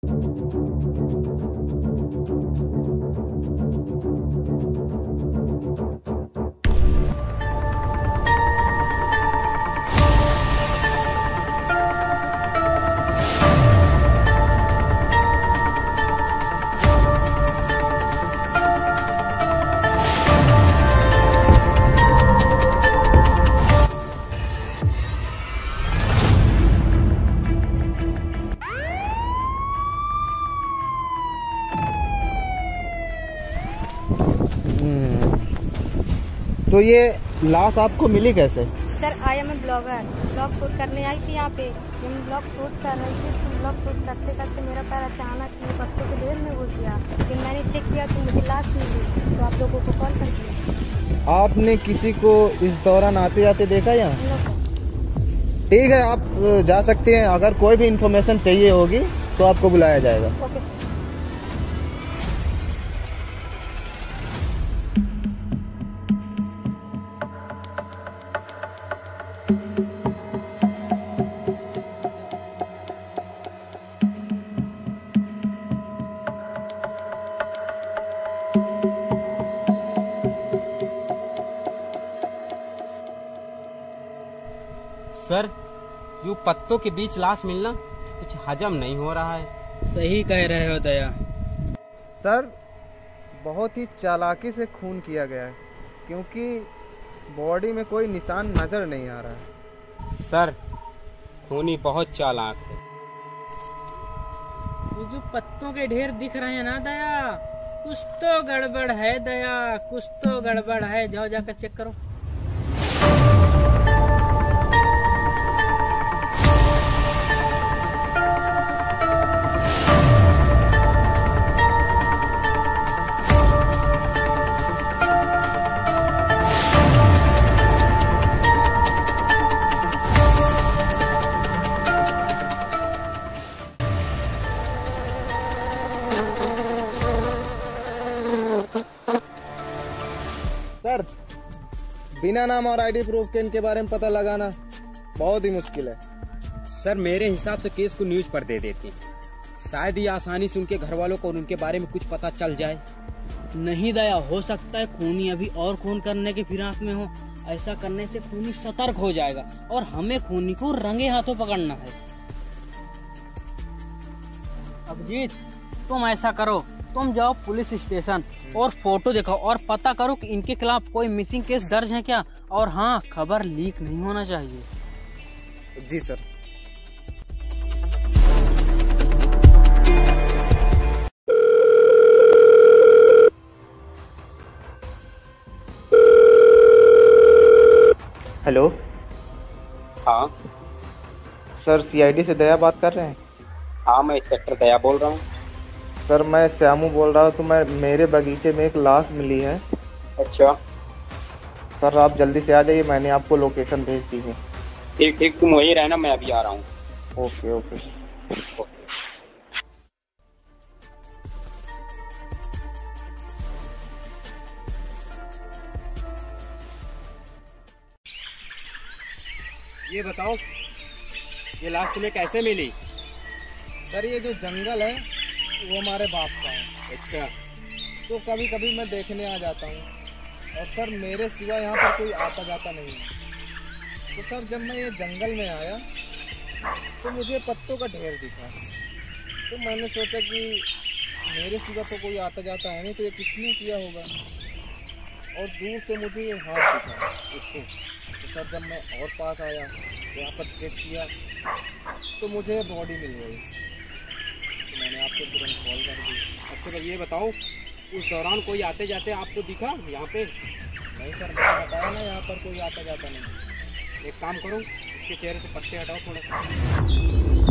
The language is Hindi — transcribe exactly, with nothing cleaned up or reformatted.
तो ये लाश आपको मिली कैसे? सर आया मैं ब्लॉगर ब्लॉग शूट करने आई थी यहाँ पे। जब मैं ब्लॉग शूट कर रही थी तो ब्लॉग शूट करते करते मेरा पैर अचानक मेरे बच्चों के ढेर में घुस गया। फिर मैंने चेक किया तो मुझे लाश मिली, तो आप लोगों को कॉल कर दिया। आपने किसी को इस दौरान आते जाते देखा यहाँ? ठीक है, आप जा सकते हैं। अगर कोई भी इंफॉर्मेशन चाहिए होगी तो आपको बुलाया जाएगा। ओके। सर, यूं पत्तों के बीच लाश मिलना कुछ हजम नहीं हो रहा है। सही कह रहे हो दया। सर, बहुत ही चालाकी से खून किया गया है क्योंकि बॉडी में कोई निशान नजर नहीं आ रहा है। सर, खूनी बहुत चालाक है। ये जो पत्तों के ढेर दिख रहे हैं ना दया, कुछ तो गड़बड़ है दया, कुछ तो गड़बड़ है। जाओ जाकर चेक करो। सर, बिना नाम और आईडी प्रूफ के इनके बारे में पता लगाना बहुत ही मुश्किल है। सर, मेरे हिसाब से केस को न्यूज पर दे देती, शायद ये आसानी से उनके घर वालों को और उनके बारे में कुछ पता चल जाए। नहीं दया, हो सकता है खूनी अभी और खून करने के फिराक में हो। ऐसा करने से खूनी सतर्क हो जाएगा और हमें खूनी को रंगे हाथों पकड़ना है। अभिजीत, तुम ऐसा करो, तुम जाओ पुलिस स्टेशन और फोटो दिखाओ और पता करो कि इनके खिलाफ कोई मिसिंग केस दर्ज है क्या। और हाँ, खबर लीक नहीं होना चाहिए। जी सर। हेलो। हाँ सर, सीआईडी से दया बात कर रहे हैं? हाँ, मैं इंस्पेक्टर दया बोल रहा हूँ। सर, मैं श्यामू बोल रहा हूँ। तो मैं मेरे बगीचे में एक लाश मिली है। अच्छा सर, आप जल्दी से आ जाइए, मैंने आपको लोकेशन भेज दी है। ठीक ठीक, तुम वहीं रहना, मैं अभी आ रहा हूँ। Okay okay. ओके। ये बताओ, ये लाश तुम्हें कैसे मिली? सर, ये जो जंगल है वो हमारे बाप का है। अच्छा, तो कभी कभी मैं देखने आ जाता हूँ और सर मेरे सिवा यहाँ पर कोई आता जाता नहीं है। तो सर, जब मैं ये जंगल में आया तो मुझे पत्तों का ढेर दिखा। तो मैंने सोचा कि मेरे सिवा तो कोई आता जाता है नहीं, तो ये किसने किया होगा। और दूर से मुझे ये हाथ दिखा। अच्छा। तो सर, जब मैं और पास आया, यहाँ पर चेक किया तो मुझे बॉडी मिल गई। मैंने आपको तुरंत कॉल कर दी। अच्छा तो ये बताओ, उस दौरान कोई आते जाते आपको दिखा यहाँ पे? नहीं सर, मैंने बताया ना, यहाँ पर कोई आता जाता नहीं। एक काम करो, इसके चेहरे से पत्ते हटाओ थोड़ा सा।